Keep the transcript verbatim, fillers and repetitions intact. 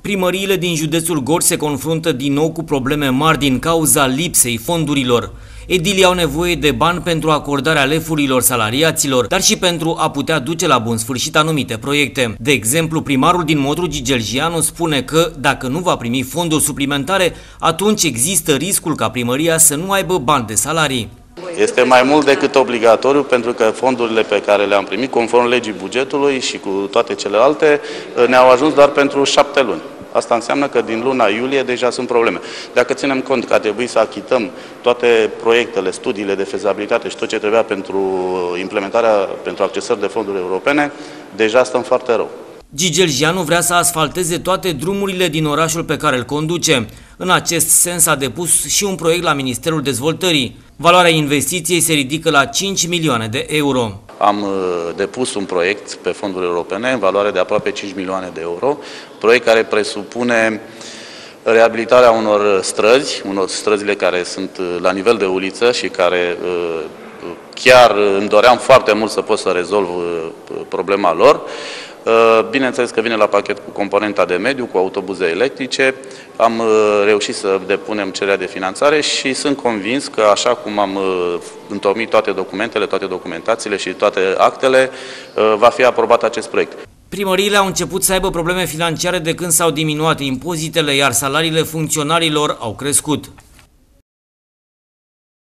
Primăriile din județul Gorj se confruntă din nou cu probleme mari din cauza lipsei fondurilor. Edilii au nevoie de bani pentru acordarea lefurilor salariaților, dar și pentru a putea duce la bun sfârșit anumite proiecte. De exemplu, primarul din Modru, Gigelgianu, spune că dacă nu va primi fonduri suplimentare, atunci există riscul ca primăria să nu aibă bani de salarii. Este mai mult decât obligatoriu, pentru că fondurile pe care le-am primit, conform legii bugetului și cu toate celelalte, ne-au ajuns doar pentru șapte luni. Asta înseamnă că din luna iulie deja sunt probleme. Dacă ținem cont că a trebuit să achităm toate proiectele, studiile de fezabilitate și tot ce trebuia pentru implementarea, pentru accesări de fonduri europene, deja stăm foarte rău. Gigelgianu vrea să asfalteze toate drumurile din orașul pe care îl conduce. În acest sens a depus și un proiect la Ministerul Dezvoltării. Valoarea investiției se ridică la cinci milioane de euro. Am depus un proiect pe fonduri europene în valoare de aproape cinci milioane de euro, proiect care presupune reabilitarea unor străzi, unor străzile care sunt la nivel de uliță și care chiar îmi doream foarte mult să pot să rezolv problema lor. Bineînțeles că vine la pachet cu componenta de mediu, cu autobuze electrice. Am reușit să depunem cererea de finanțare și sunt convins că așa cum am întocmit toate documentele, toate documentațiile și toate actele, va fi aprobat acest proiect. Primăriile au început să aibă probleme financiare de când s-au diminuat impozitele, iar salariile funcționarilor au crescut.